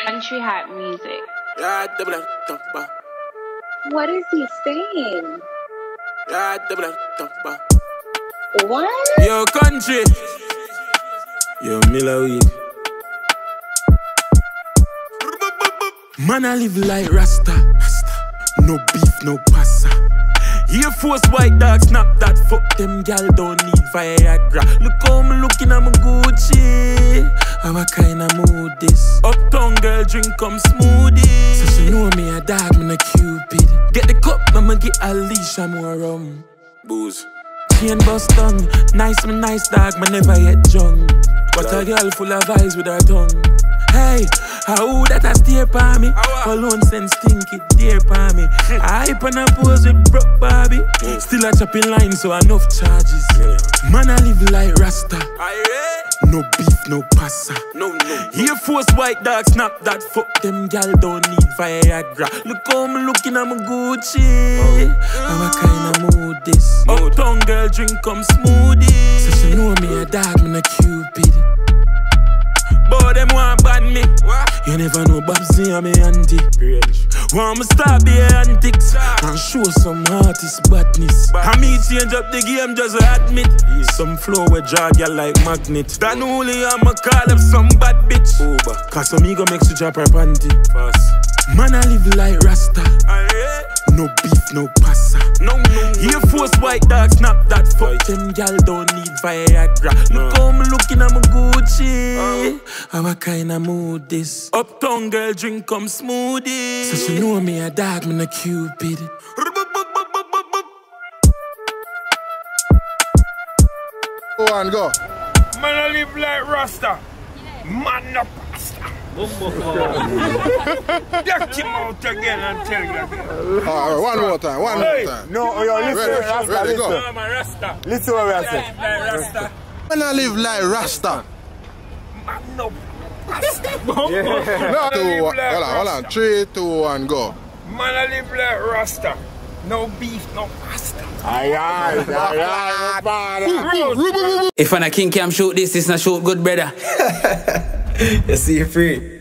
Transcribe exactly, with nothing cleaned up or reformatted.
Country hype music. What is he saying? What? Yo, Countree. Yo, Millaweek. Man, I live like Rasta. No beef, no pasta. Air Force white dog, snap that. Fuck them gal, don't need Viagra. Look how me looking at my Gucci. How kind of mood this? Uptown girl, drink come smoothie. So she know me a dog, me a Cupid. Get the cup, I'ma get a leash, I'm more rum. Booze. Chain bust tongue, nice me nice dog, me never yet drunk. But a girl full of eyes with her tongue. Hey, how that a stare pa me? Cologne sense stinky, dear pa me. I hype and a pose with broke Barbie. Still a chopping line, so enough charges. Man, I live like Rasta. No beef, no pasta. No, no. Air Force white dog, snap that. Fuck them gal, don't need Viagra. Look how me looking at my Gucci. How kind of mood this? Uptown girl, drink come smoothie. So she know me a dog, me a Cupid. But them want bad me. What? You never know Babsy and me auntie. Want me start the antics and show some artist badness. I me change up the game just admit. Yeah. Some flow with drag ya like magnet. That only I'ma call up some bad bitch. Over. Cause some ego makes you drop her panty. Fast. Man, I live like Rasta. No beef, no pasta. No, no, Air Force white dog, snap that. Fuck them gal, don't need Viagra. Look how me looking at my Gucci. How kind of mood this? Uptown girl, drink come smoothie. So she know me a dog, me a Cupid. Go on, go. Man, I live like Rasta. Man, no pasta. Get him out again and tell you again. Alright, one more time, one hey. more time. No, yo, listen, ready, Rasta, ready, listen. go. No, I'm a Rasta. Listen what we say. Rasta. Man, I live like Rasta. Man, no pasta. Yeah. No, two, like hold on, hold on. Three, two, one, go. Man, I live like Rasta. No beef, no pasta. Aye, aye, aye, aye. If I Kingcham shoot this, it's not shoot good, brother. You see free.